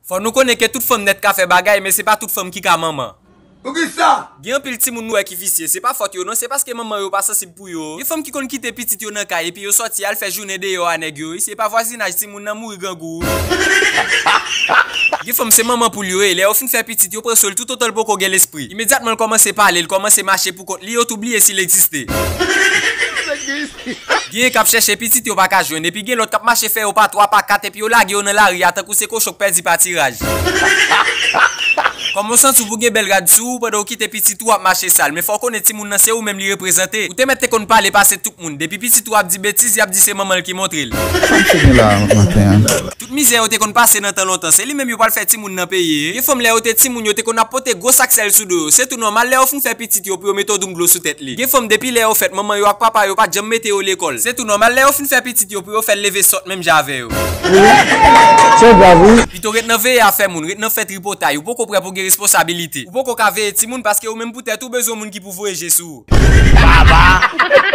Faut nous connaître que toute femme net ka fait bagay, mais c'est pas toute femme qui ka maman. Pour qui ça? Gen pile ti moun nou qui vicieux, c'est pas faute yo non, c'est parce que maman yo pas sensible pour yo. Gen femme qui kon quitter petit yo nan kay et puis yo sorti al fait journée de yo anèg yo, c'est pas voisinage ti moun nan mouri gangou. Gen femme c'est maman pour yo, les yo fin faire petit yo prend sol tout autant le poko gen l'esprit. Immédiatement il commence à parler, il commence à marcher pour compte li yo oublier s'il existait. Gen kap chercher petit yo pas ka joindre et puis gen l'autre kap marcher faire au pas 3 pas 4 et puis yo lage yo nan la rue tant que c'est cochon perdu par tirage. Comme on sent sou bouge bel rad sou pendant ou quitte petit ou ap marcher sale mais faut connaître ti moun nan c'est ou même li représenter ou te mettre kon parler passer tout moun depuis petit ou ap di bêtise y ap di c'est maman qui montre il toute misère ou te kon passer dans temps longtemps c'est lui même yo pas le faire ti moun nan payer y femme lè ou te ti moun yo te kon ap porter gros sac sel sou do c'est tout normal lè ou fin faire petit yo pour mettre d'unglo sous tête li y femme depuis lè ou fait maman yo ak papa yo pas jamais mettre au l'école c'est tout normal lè ou fin faire petit yo pour faire lever sort même j'avais yo c'est bravo puis to ret nan veille à faire moun ret nan fait tripotaille ou beaucoup prêt pour responsabilité ou pas qu'on ka veille ti moun parce que ou même peut-être tout besoin moun qui pour voyager sous baba